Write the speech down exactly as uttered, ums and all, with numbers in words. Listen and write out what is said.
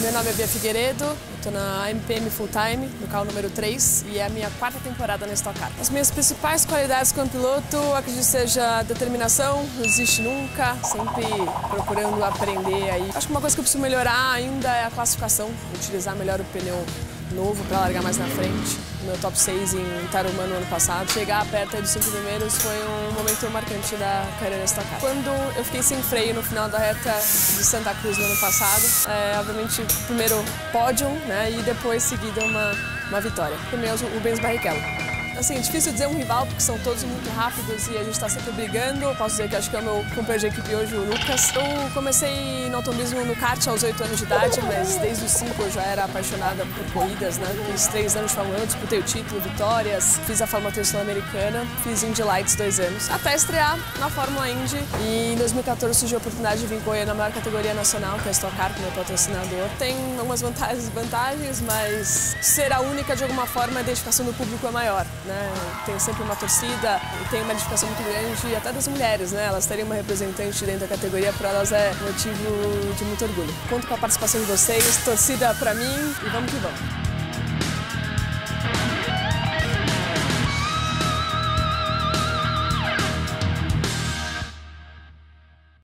Meu nome é Bia Figueiredo, estou na M P M Full Time, no carro número três, e é a minha quarta temporada na Stock Car. As minhas principais qualidades como piloto, acredito que seja determinação, não desiste nunca, sempre procurando aprender aí. Acho que uma coisa que eu preciso melhorar ainda é a classificação, utilizar melhor o pneu novo para largar mais na frente. Meu top seis em Tarumã no ano passado. Chegar perto dos cinco primeiros foi um momento marcante da carreira da Stock Car. Quando eu fiquei sem freio no final da reta de Santa Cruz no ano passado, é, obviamente, primeiro pódio, né, e depois seguida uma, uma vitória. Pneus Rubens Barrichello. Assim, é difícil dizer um rival, porque são todos muito rápidos e a gente está sempre brigando. Eu posso dizer que acho que é o meu companheiro de equipe hoje, o Lucas. Eu comecei no automobilismo no kart aos oito anos de idade, mas desde os cinco eu já era apaixonada por corridas, né? Fiz três anos de Fórmula um, disputei o título, vitórias, fiz a Fórmula três Sul-Americana, fiz Indy Lights dois anos, até estrear na Fórmula Indy. E em dois mil e quatorze surgiu a oportunidade de vir correr na maior categoria nacional, que é a Stock Car, meu patrocinador. Tem algumas vantagens e desvantagens, mas ser a única de alguma forma a identificação do público é maior. Né? Tem sempre uma torcida e tem uma identificação muito grande, até das mulheres, né? Elas terem uma representante dentro da categoria, para elas é motivo de muito orgulho. Conto com a participação de vocês, torcida para mim e vamos que vamos!